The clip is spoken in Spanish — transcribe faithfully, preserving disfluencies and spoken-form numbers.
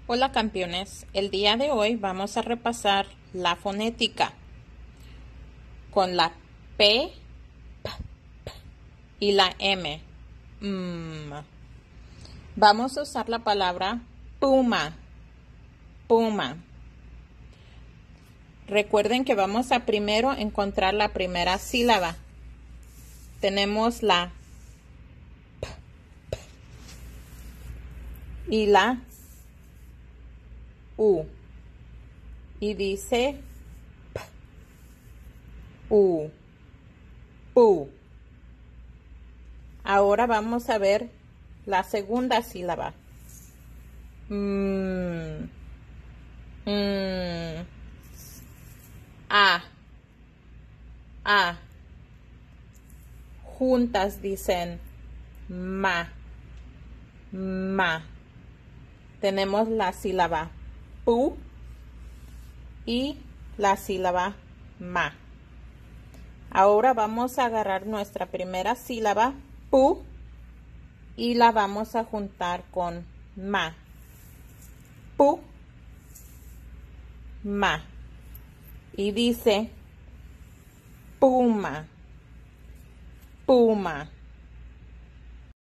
Hola campeones, el día de hoy vamos a repasar la fonética con la P, P, P y la M. Mm. Vamos a usar la palabra puma, puma. Recuerden que vamos a primero encontrar la primera sílaba. Tenemos la P, P y la U. Y dice P, U, pu. Ahora vamos a ver la segunda sílaba. Mm, mm, a, a. Juntas dicen ma, ma. Tenemos la sílaba pu y la sílaba ma. Ahora vamos a agarrar nuestra primera sílaba pu y la vamos a juntar con ma. Pu, ma. Y dice puma, puma.